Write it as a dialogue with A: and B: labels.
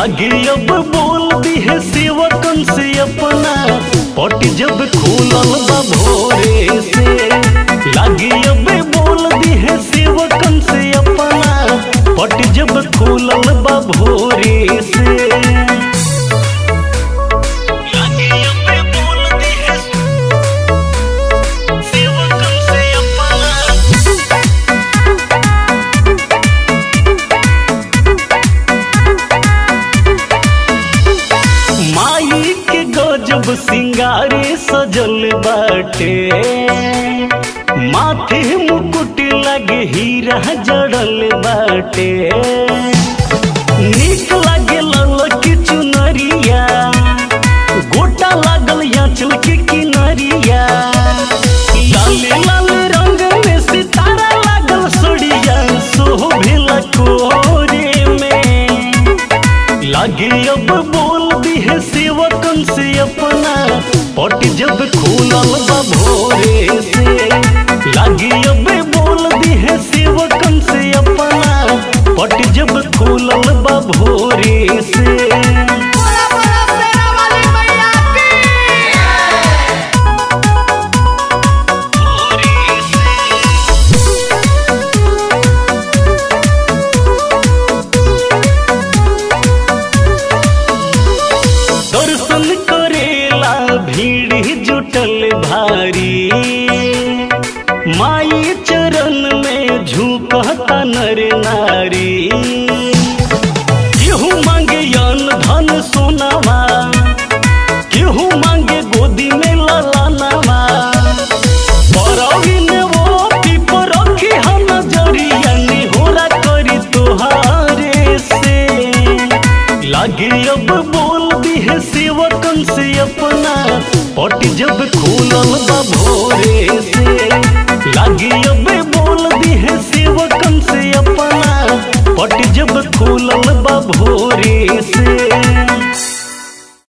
A: लागे अब बोल दी है सेवकन से अपना पट जब खुलल बा भोरे से। लागे अब बोल दी है सेवकन से अपना पट जब खुलल बा भोरे से। जब सिंगारे सजल बाटे माथे मुकुट लगे हीरा जड़ल बाटे। नीक लागे ललकी चुनरिया गोटा लागल आंचल के किनरिया। लाले लाले रंग में सितारा लागल सोड़िया शोभेला कोरे में। लागे अब बोल दी है सेवकन से अपना पट जब खुलल बा भोरे से। लागे अब बोल दी है सेवकन से अपना पट जब खुलल बा भोरे से। भीड़ जुटल भारी माई चरण में झुकता नर नारी। केहू मांगे अन धन सोनावा केहू मांगे गोदी में ललानावा। बरौन वो पीपर रखी हम नजरिया निहोरा करी तोहारे से। लागे अब बोल दी है सेवकन से अपना पट जब खुलल बा भोरे से। लागे अब बोल दी है सेवकन से अपना पट जब खुलल बा भोरे।